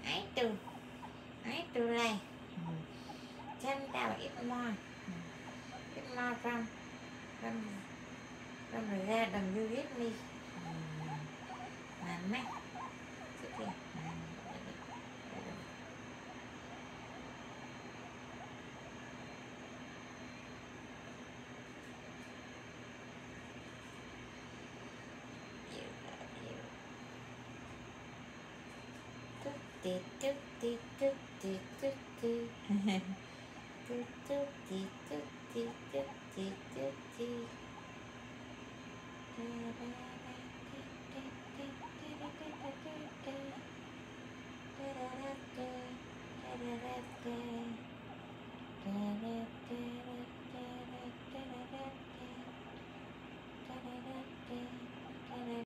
I to này chân tao ít mo from rồi ra đầm you with me làm mấy kìa